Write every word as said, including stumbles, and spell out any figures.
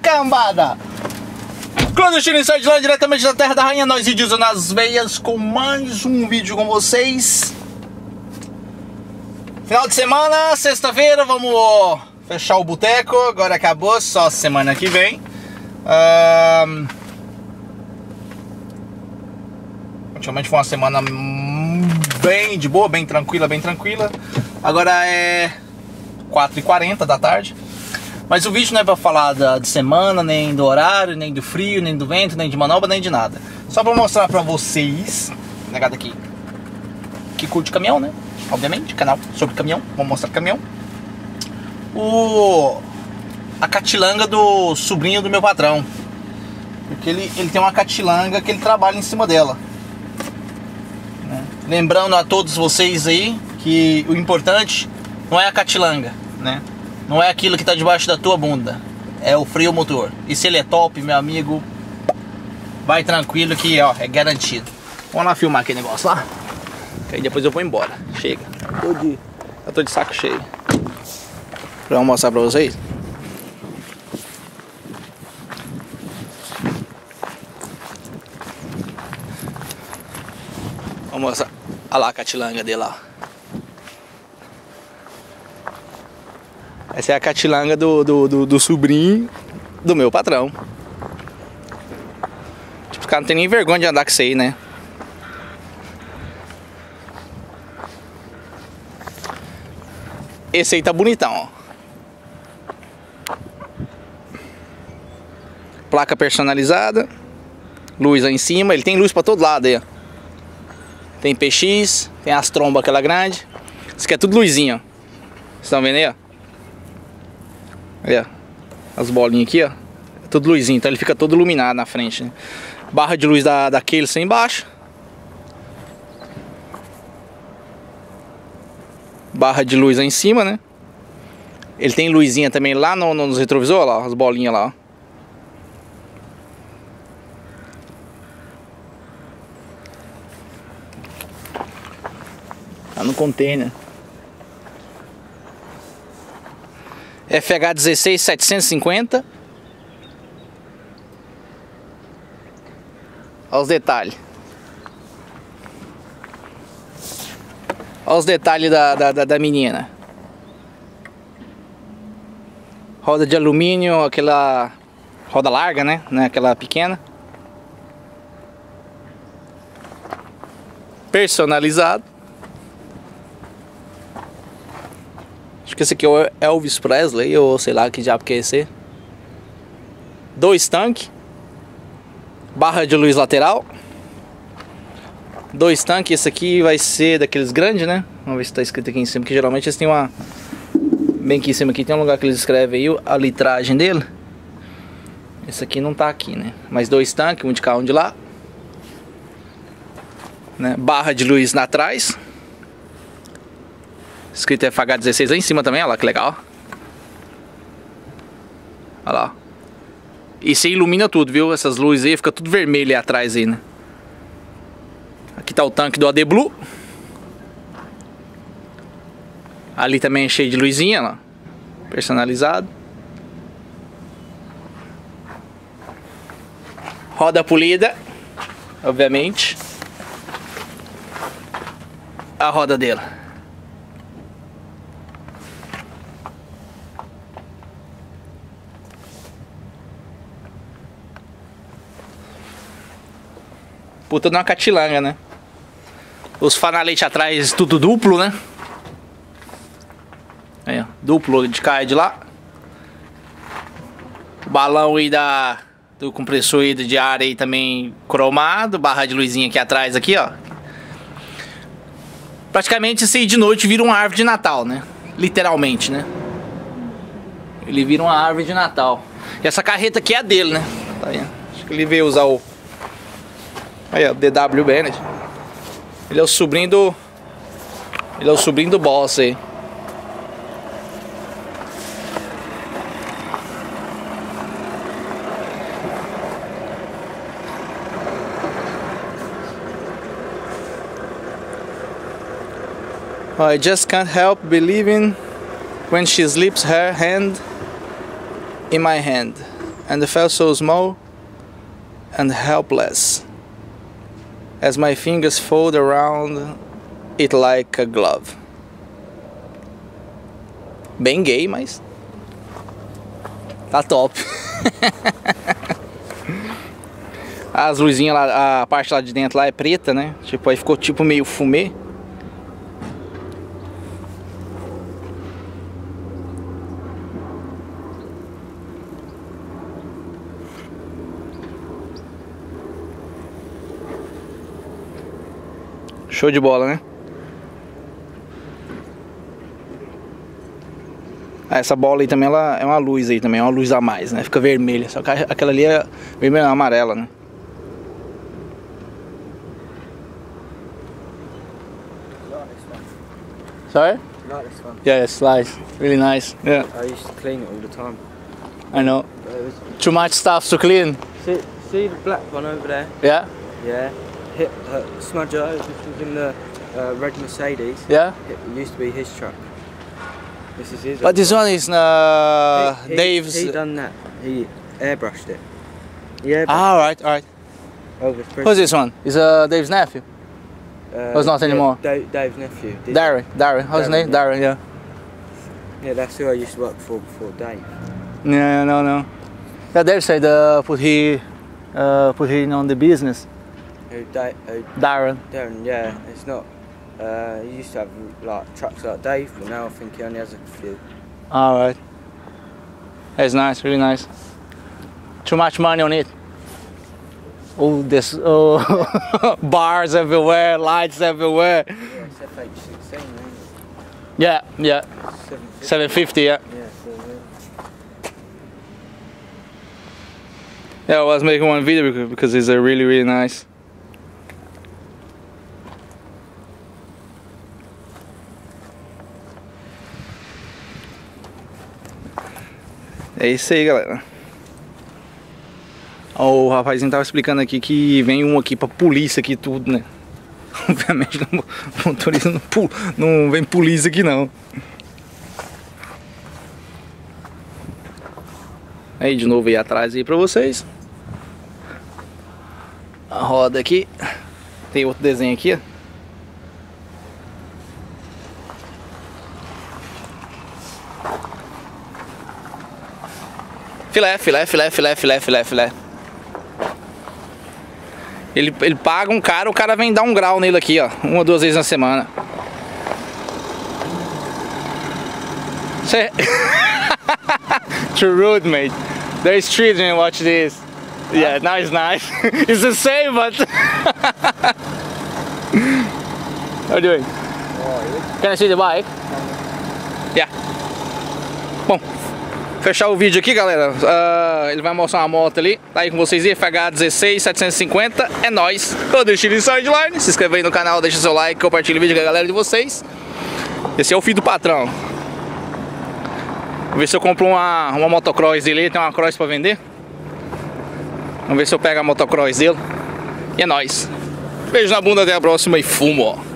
cambada! Clandestino Inside lá diretamente da Terra da Rainha, nós vídeos nas veias com mais um vídeo com vocês. Final de semana, sexta-feira, vamos fechar o boteco, agora acabou, só semana que vem. Um... Ultimamente foi uma semana bem de boa, bem tranquila, bem tranquila. Agora é quatro e quarenta da tarde. Mas o vídeo não é pra falar da, de semana, nem do horário, nem do frio, nem do vento, nem de manobra, nem de nada. Só pra mostrar pra vocês, negado aqui, que curte caminhão, né? Obviamente, canal sobre caminhão, vou mostrar caminhão. O... A catilanga do sobrinho do meu patrão. Porque ele, ele tem uma catilanga que ele trabalha em cima dela. Né? Lembrando a todos vocês aí que o importante não é a catilanga, né? Não é aquilo que tá debaixo da tua bunda, é o freio motor. E se ele é top, meu amigo, vai tranquilo que ó, é garantido. Vamos lá filmar aquele negócio lá, que aí depois eu vou embora. Chega, eu tô de, eu tô de saco cheio. Pra mostrar pra vocês. Vamos mostrar. Olha lá a catilanga dele lá. Essa é a catilanga do, do, do, do sobrinho do meu patrão. Tipo, os caras não tem nem vergonha de andar com isso aí, né? Esse aí tá bonitão, ó. Placa personalizada. Luz aí em cima. Ele tem luz pra todo lado aí, ó. Tem P X. Tem as trombas aquela grande. Isso aqui é tudo luzinha, ó. Vocês estão vendo aí, ó? Olha, as bolinhas aqui, ó. É tudo luzinho, então ele fica todo iluminado na frente, né? Barra de luz da, daquele sem embaixo. Barra de luz aí em cima, né? Ele tem luzinha também lá no, no, nos retrovisores, lá, as bolinhas lá, ó. Tá no container. F H dezesseis setecentos e cinquenta. Olha os detalhes. Olha os detalhes da, da, da, da menina. Roda de alumínio, aquela roda larga, né? Não é aquela pequena. Personalizado. Acho que esse aqui é o Elvis Presley, ou sei lá que diabo que é esse. Dois tanques. Barra de luz lateral. Dois tanques, esse aqui vai ser daqueles grandes, né? Vamos ver se tá escrito aqui em cima, que geralmente eles têm uma... Bem aqui em cima aqui tem um lugar que eles escrevem aí a litragem dele. Esse aqui não tá aqui, né? Mas dois tanques, um de cá, um de lá. Né? Barra de luz na trás. Escrito F H dezesseis lá em cima também, olha lá que legal. Olha lá. E se ilumina tudo, viu? Essas luzes aí, fica tudo vermelho aí atrás aí, né? Aqui tá o tanque do A D Blue. Ali também é cheio de luzinha, ó. Personalizado. Roda polida, obviamente. A roda dela. Puta de uma catilanga, né? Os fanaletes atrás tudo duplo, né? Aí, ó, duplo de cá e de lá. O balão aí da, do compressor aí de ar aí também cromado. Barra de luzinha aqui atrás aqui, ó. Praticamente esse aí de noite vira uma árvore de Natal, né? Literalmente, né? Ele vira uma árvore de Natal. E essa carreta aqui é a dele, né? Tá vendo? Acho que ele veio usar o... Aí, ó, D W Bennett. Ele é o sobrinho do... Ele é o sobrinho do boss aí. I just can't help believing when she slips her hand in my hand. and felt so small and helpless as my fingers fold around it like a glove. Bem gay, mas tá top. As luzinhas lá, a parte lá de dentro lá é preta, né? Tipo, aí ficou tipo meio fumê. Show de bola, né? Ah, essa bola aí também, ela é uma luz aí também, é uma luz a mais, né? Fica vermelha, só que aquela ali é vermelha, não, amarela, né? Sorry? Like this one. Yeah, it's nice, really nice. Yeah, I used to clean it all the time. I know. But it was, Too much stuff to clean. see, see the black one over there? Yeah, Yeah. Hit uh, Smudger. This was in the uh, red Mercedes. yeah. It used to be his truck. This is his. But this one is uh, he, he, Dave's. He done that. He airbrushed it. Yeah. Ah, alright, alright. Over Christmas. Who's this one? Is uh, Dave's nephew? Uh, Oh, it's not yeah, anymore. Dave, Dave's nephew. Did- Darren, Darren. How's his Darren, name? yeah. Darren, yeah. Yeah, that's who I used to work for before Dave. Yeah, no, no. Yeah, Dave said uh, put he, uh, put him on the business. Who Dave? Who Darren. Darren? Yeah. It's not. Uh, he used to have like trucks like Dave, but now I think he only has a few. Alright. That's nice, really nice. Too much money on it. Oh, this oh, bars everywhere, lights everywhere. Yeah, it's F H sixteen, isn't it? Yeah, yeah. seven fifty. seven fifty, yeah. Yeah, so, yeah. Yeah, I was making one video because- because it's a really, really nice. É isso aí, galera. Ó, o rapazinho tava explicando aqui que vem um aqui pra polícia aqui tudo, né? Obviamente não, o motorista não, pu- não vem polícia aqui não. Aí de novo aí atrás aí pra vocês. A roda aqui. Tem outro desenho aqui, ó. Filé, filé, filé, filé, filé, filé, filé. Ele, ele paga um cara, o cara vem dar um grau nele aqui, ó. Uma ou duas vezes na semana. Cê... Too rude, mate. There's children watch this. Yeah, now it's nice. It's the same, but... How are you doing? Can I see the bike? Yeah. Bom, fechar o vídeo aqui, galera. Uh, ele vai mostrar uma moto ali. Tá aí com vocês, I F H dezesseis setecentos e cinquenta. É nóis. Eu deixei no sideline. Se inscreva aí no canal, deixa seu like, compartilha o vídeo com a galera de vocês. Esse é o filho do patrão. Vou ver se eu compro uma, uma motocross dele. Tem uma cross pra vender. Vamos ver se eu pego a motocross dele. E é nóis. Beijo na bunda, até a próxima e fumo, ó.